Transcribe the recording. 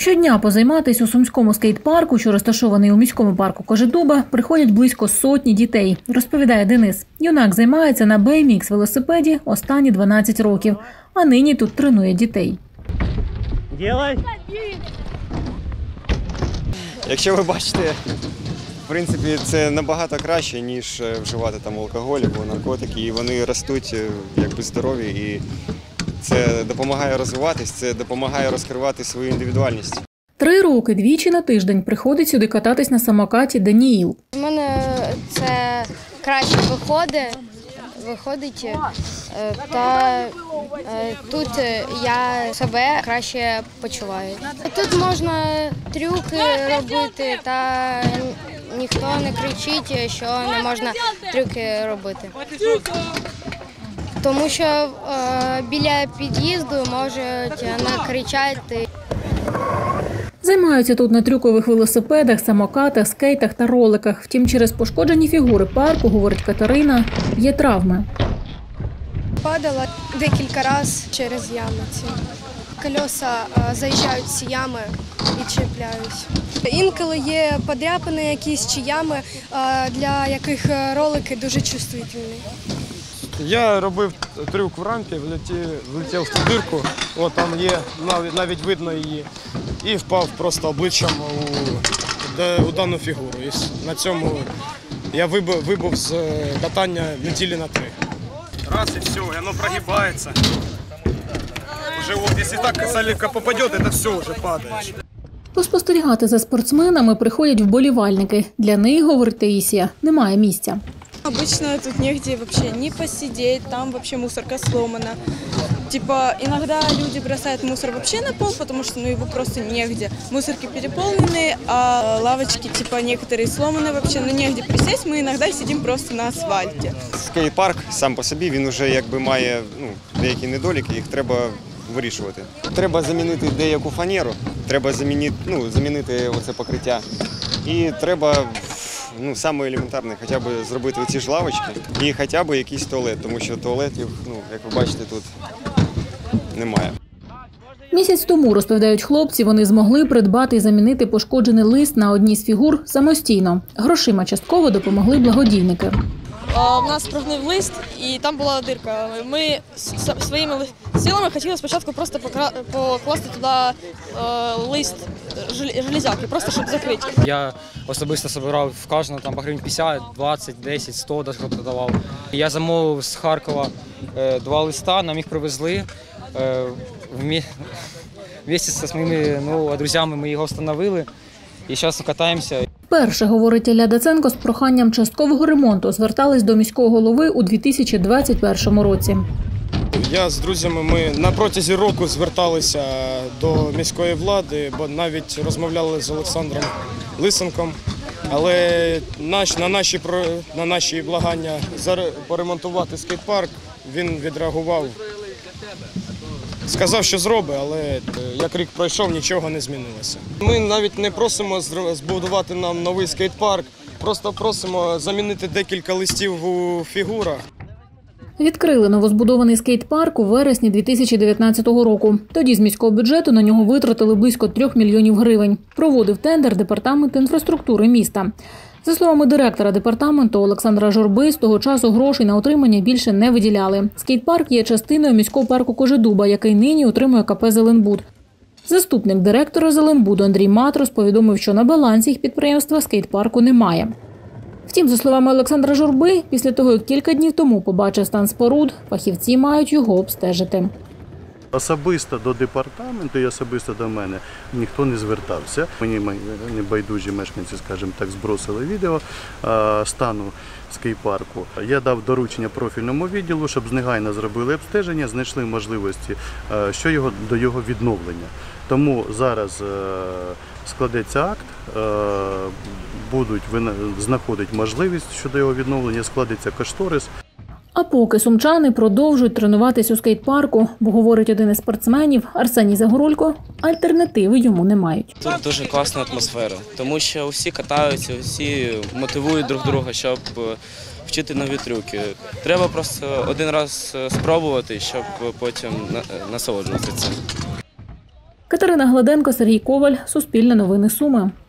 Щодня позайматись у Сумському скейт-парку, що розташований у міському парку Кожедуба, приходять близько сотні дітей, розповідає Денис. Юнак займається на BMX велосипеді останні 12 років, а нині тут тренує дітей. Ділай! Якщо ви бачите, в принципі, це набагато краще, ніж вживати там алкоголь або наркотики, і вони ростуть якби здорові, і це допомагає розвиватись, це допомагає розкривати свою індивідуальність. 3 роки двічі на тиждень приходить сюди кататись на самокаті Даніїл. У мене це краще виходить, та тут я себе краще почуваю. Тут можна трюки робити, та ніхто не кричить, що не можна трюки робити. Тому що біля під'їзду можуть накричати. Займаються тут на трюкових велосипедах, самокатах, скейтах та роликах. Втім, через пошкоджені фігури парку, говорить Катерина, є травми. Падала декілька разів через ями ці. Колеса заїжджають в ці ями і чіпляють. Інколи є подряпини якісь чи ями, для яких ролики дуже чувствительні. Я робив трюк в рампі, влетів в ту дирку, о, там є, навіть видно її, і впав просто обличчям у дану фігуру. І на цьому я вибув з катання неділі на 3. Раз і все, і воно прогибається. Уже от, якщо так солідко попаде, це все вже падає. Поспостерігати за спортсменами приходять вболівальники. Для них, говорить Таїсія, немає місця. Обычно тут негде вообще не посидеть, там вообще мусорка сломана. Типа иногда люди бросают мусор вообще на пол, потому что его просто негде. Мусорки переполнены, а лавочки типа некоторые сломаны вообще, но негде присесть. Мы иногда сидим просто на асфальте. Скейт-парк сам по собі, він вже якби має деякі недоліки, їх треба вирішувати. Треба замінити деяку фанеру, треба замінити оце покриття. І треба саме елементарне, хоча б зробити оці ж лавочки і хоча б якийсь туалет, тому що туалетів, як ви бачите, тут немає. Місяць тому, розповідають хлопці, вони змогли придбати і замінити пошкоджений лист на одній з фігур самостійно. Грошима частково допомогли благодійники. У нас прогнив лист і там була дирка. Ми своїми силами хотіли спочатку просто покласти туди лист железяки, просто щоб закрити. Я особисто збирав в кожного там по гривень 50, 20, 10, 100 навіть давав. Я замовив з Харкова 2 листа, нам їх привезли. Вместе зі своїми друзями ми його встановили і зараз катаємося. Перше, говорить Ілля Даценко, з проханням часткового ремонту звертались до міського голови у 2021 році. Я з друзями, ми на протязі року зверталися до міської влади, бо навіть розмовляли з Олександром Лисенком. Але на наші благання поремонтувати скейт-парк він відреагував. Сказав, що зробить, але як рік пройшов, нічого не змінилося. Ми навіть не просимо збудувати нам новий скейт-парк, просто просимо замінити декілька листів у фігурах. Відкрили новозбудований скейт-парк у вересні 2019 року. Тоді з міського бюджету на нього витратили близько 3 мільйонів гривень. Проводив тендер департамент інфраструктури міста. За словами директора департаменту Олександра Журби, з того часу грошей на утримання більше не виділяли. Скейт-парк є частиною міського парку Кожедуба, який нині утримує КП «Зеленбуд». Заступник директора «Зеленбуду» Андрій Матрос повідомив, що на балансі їх підприємства скейт-парку немає. Втім, за словами Олександра Журби, після того, як кілька днів тому побачив стан споруд, фахівці мають його обстежити. Особисто до департаменту і особисто до мене ніхто не звертався. Мені небайдужі мешканці, скажімо так, збросили відео стану скейт-парку. Я дав доручення профільному відділу, щоб негайно зробили обстеження, знайшли можливості до його відновлення. Тому зараз складеться акт, будуть знаходити можливість щодо його відновлення, складеться кошторис. А поки сумчани продовжують тренуватись у скейт-парку, бо, говорить один із спортсменів Арсеній Загорулько, альтернативи йому не мають. Тут дуже класна атмосфера, тому що всі катаються, всі мотивують друг друга, щоб вчити нові трюки. Треба просто один раз спробувати, щоб потім насолоджуватися цим. Катерина Гладенко, Сергій Коваль, Суспільне новини Суми.